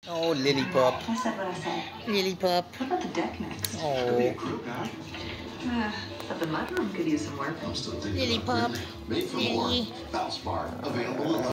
Oh, Lily pup. I said what I said. Lily pup. What about the deck next? Oh, But the mudroom could use some work. Lily pup. Made from Lily. Valspar, available in